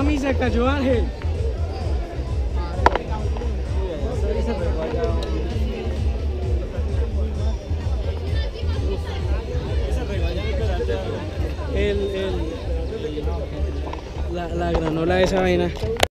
Mami, se cayó Ángel. La granola de esa vaina.